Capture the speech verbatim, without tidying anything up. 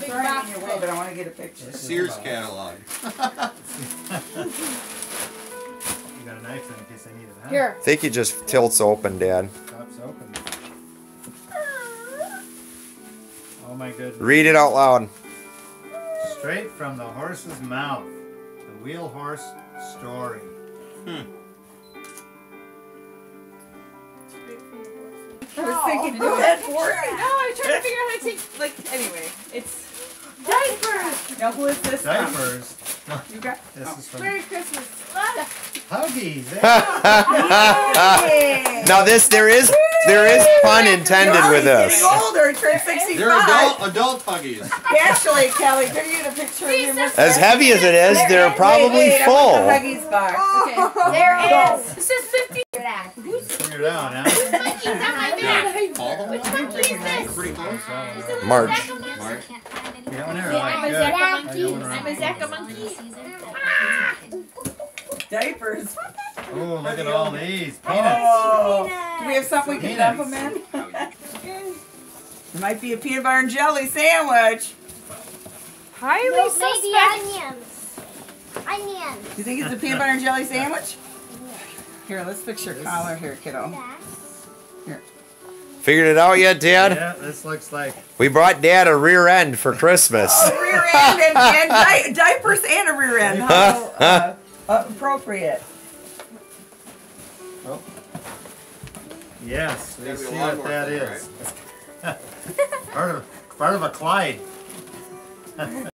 big sorry I'm box. in your way, but I want to get a picture. Sears catalog. You got a knife in case I need it, huh? Here. I think he just tilts open, Dad. Pops open. Oh my goodness. Read it out loud. Straight from the horse's mouth. The wheel horse story. Hmm. I was thinking, go ahead for it. No, I tried to figure out how to take, like, anyway, it's diapers. Now, who is this from? Diapers. You got This is from Merry Christmas. Huggies. Yay! Now this there is there is pun intended You're with already this. getting older. He turned sixty-five. They're adult adult huggies. Actually, Kelly, could you get a picture of your mustache? As heavy as it is, they're probably wait, wait, full. I want the Huggies box. Okay. There is. This is fifty. Figure it out, huh? Monkey's on my back. All the Which monkey is this? Pretty close. Is it a March. Zacca monkey? March. Yeah, when they're Yeah, like I'm a good. Zacca I monkey. know when I'm a Zacca monkey. Ah! Diapers. Oh, look at all these peanuts. Oh. Do we have something we can dump Peanuts. them in? It might be a peanut butter and jelly sandwich. Highly No, suspect. maybe onions. Onions. Do you think it's a peanut butter and jelly sandwich? Here, let's fix your collar here, kiddo. Here. Figured it out yet, Dad? Yeah, this looks like. We brought Dad a rear end for Christmas. A rear end and, and di diapers and a rear end. How uh, uh, appropriate. Oh. Yes, Gotta let's be a see lot what more that thing, is. part of part of a Clyde.